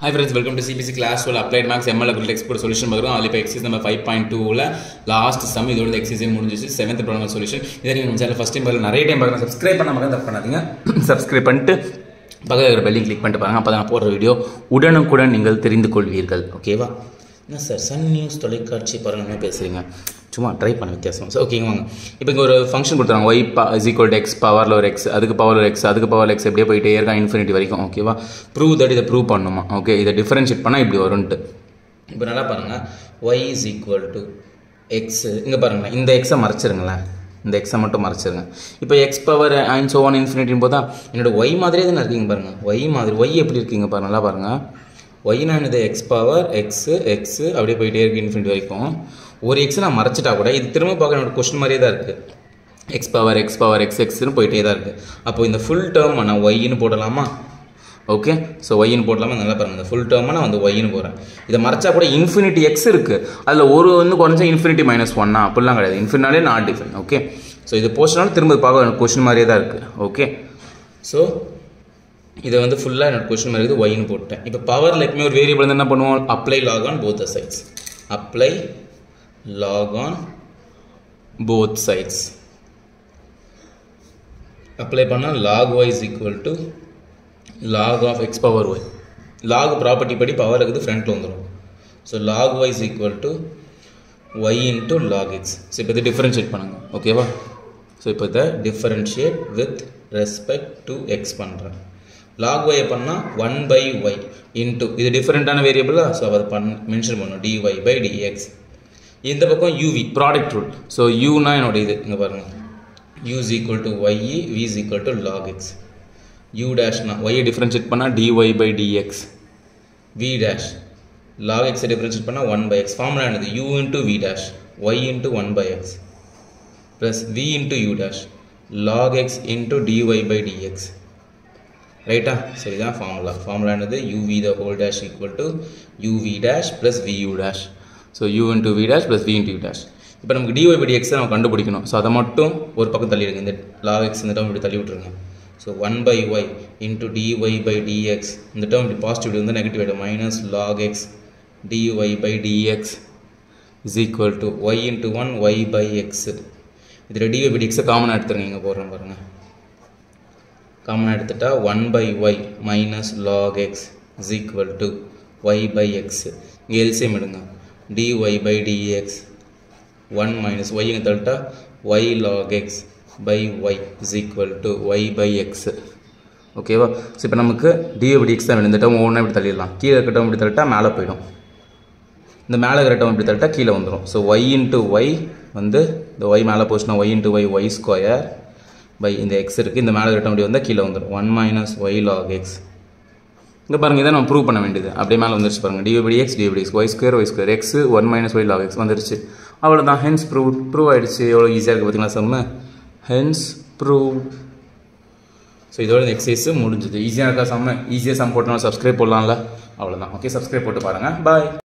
Hi friends, welcome to CBSE class 12 applied maths ML export solution பார்க்குறோம். அதுல இப்ப exercise number 5.2ல last sum இதோட எக்ஸர்சைஸ் முடிஞ்சிச்சு 7th ப்ராப்ளம் சொல்யூஷன். இத நீங்க நம்ம சேனல் ஃபர்ஸ்ட் டைம் பாருங்க, நிறைய டைம் பாருங்க, சப்ஸ்கிரைப் பண்ணாம தப்பு பண்ணாதீங்க. சப்ஸ்கிரைப் பண்ணிட்டு பக்கத்துல இருக்கிற பெல் கிளிக் பண்ணிட்டு பாருங்க. அப்பதான் நான் போடுற வீடியோ உடனுக்குடன் நீங்கள் தெரிந்து கொள்வீர்கள். ஓகேவா? என்ன சார் சன் நியூஸ் தொலைக்காட்சி பாருங்க பேசுறீங்க, சும்மா ட்ரை பண்ண வித்தியாசம். ஓகேங்க வாங்க. இப்போ இங்கே ஒரு ஃபங்க்ஷன் கொடுத்துறாங்க, y is equal to x பவரில் ஒரு எக்ஸ், அதுக்கு பவர் எக்ஸ், அதுக்கு பவர் எக்ஸ், எப்படியே போயிட்டே இருக்கா இன்ஃபினிட்டி வரைக்கும். ஓகேவா? ப்ரூவ் தட் இதை ப்ரூவ் பண்ணுமா? ஓகே, இதை டிஃபரன்ஷியேட் பண்ணால் இப்படி வரும்ன்ட்டு. இப்போ நல்லா பாருங்கள், y is equal to x. இங்கே பாருங்களேன், இந்த எக்ஸை மறைச்சிருங்களேன், இந்த எக்ஸை மட்டும் மறைச்சிருங்க. இப்போ x power and so on இன்ஃபினிட்டின்னு போதா என்னோட ஒய் மாதிரியே தானே இருக்கீங்க பாருங்கள். ஒய் மாதிரி ஒய் எப்படி இருக்கீங்க பாருங்க, நல்லா பாருங்கள். ஒய்னா இது எக்ஸ் பவர் எக்ஸு எக்ஸு அப்படியே போயிட்டே இருக்குது இன்ஃபினிட்டி வரைக்கும். ஒரு எக்ஸ் நான் மறைச்சிட்டா கூட இது திரும்ப பார்க்க என்னோட கொஸ்டின் மாதிரியே தான் இருக்குது. எக்ஸ் பவர் எக்ஸ் எக்ஸ்னு போயிட்டே தான் இருக்குது. அப்போ இந்த ஃபுல் டேர்ம் நான் ஒய்ன்னு போடலாமா? ஓகே, ஸோ ஒய்ன்னு போடலாமா? நல்லா பாருங்கள், இந்த ஃபுல் டேர்மாக நான் வந்து ஒய்ன்னு போகிறேன். இதை மறைச்சா கூட இன்ஃபினிட்டி எக்ஸ் இருக்குது, அதில் ஒரு வந்து குறைஞ்சா இன்ஃபினிட்டி -1 அப்படிலாம் கிடையாது. இன்ஃபினிட்டாலே நாட் டிஃபரெண்ட். ஓகே, ஸோ இது போஸ்ட்னாலும் திரும்ப பார்க்க கொஸ்டின் மாதிரியே தான் இருக்குது. ஓகே, ஸோ இதை வந்து ஃபுல்லாக என்னோட கொஸ்டின் மாதிரி இருக்குது, ஒய்ன்னு போட்டேன். இப்போ பவரில் எப்பவுமே ஒரு வேரியபிள் வந்து என்ன பண்ணுவோம்? Apply log on both the sides. Apply log on both sides. apply பண்ணா log y is equal to log of x power y. log property படி பவர் இருக்குது ஃப்ரண்ட்ல வந்துரும். so log y is equal to y into log x. so இப்போ இதை differentiate பண்ணுங்க. ஓகேவா? so இப்போ இதை differentiate with respect to x பண்றேன். log y பண்ணா 1/y into இது டிஃபரண்டான வேரியபிளா, so அதை மென்ஷன் பண்ணணும், dy by dx. இந்த பக்கம் uv ப்ராடக்ட் ரூல். ஸோ யூனா என்னோட இது இங்கே பாருங்கள், u is equal to y, v is equal to log x. u டேஷ்னா y டிஃபரன்ஷியேட் பண்ணால் dy by dx, v dash log x differentiate பண்ணால் 1/x. ஃபார்முலா என்னது? u into v dash y into 1/x plus v into u dash log x into dy by dx. ரைட்டா? So இதுதான் formula. Formula என்னது? uv the whole dash equal to uv dash plus vu dash. So u into v dash plus v into u dash. இப்போ நமக்கு dy by dx நம்ம கண்டுபிடிக்கணும். So அதை மட்டும் ஒரு பக்கம் தள்ளிடுங்க, இந்த log x இந்த டேர்ம் இப்படி தள்ளி விட்டுருங்க. So 1/y into dy by dx, இந்த டேர்ம் இப்படி பாசிட்டிவ் வந்து நெகட்டிவ் ஆகிடும், minus log x dy by dx is equal to y into 1 y by x. இதில் dy by dx காமனாக எடுத்துருங்க, இங்கே போடுறேன் பாருங்கள். காமனாக எடுத்துட்டா 1/y minus log x is equal to y by x. இங்கே எல்சிஎம் எடுங்க, dy by dx 1 minus y இங்கே தள்ளிட்டா y log x by y is equal to y by x. ஓகேவா? ஸோ இப்போ நமக்கு dy by dx தான் வேணும். இந்த டேர்ம் ஒவ்வொன்றா இப்படி தள்ளிடலாம். கீழே இருக்க டேர்ம் இப்படி தள்ளிட்டா மேலே போயிடும், இந்த மேலே இருக்கிற டேர்ம் இப்படி தள்ளிட்டா கீழே வந்துடும். ஸோ y into y வந்து இந்த y மேலே போச்சுன்னா y into y y square by இந்த எக்ஸ் இருக்குது, இந்த மேலே இருக்கிற டேர்ம் இப்படி வந்தால் கீழே வந்துடும் 1 minus y log x. இங்கே பாருங்கள், இதை நம்ம ப்ரூவ் பண்ண வேண்டியது. அப்படியே மேலே வந்துருச்சு பாருங்கள், dy by dx y ஸ்கொயர் x 1 minus y log x வந்துருச்சு. அவ்வளோதான், ஹென்ஸ் ப்ரூவ் ஆகிடுச்சு. எவ்வளோ ஈஸியாக இருக்குது பார்த்தீங்களா சம்மு? Hence prove. ஸோ இதோட இந்த எக்ஸசைஸ் முடிஞ்சுது. ஈஸியாக இருக்கா சம்மு? ஈஸியாக சம் போட்டோம்னா சப்ஸ்கிரைப் போடலாம்ல, அவ்வளோதான். ஓகே, சப்ஸ்கிரைப் போட்டு பாருங்கள். பாய்.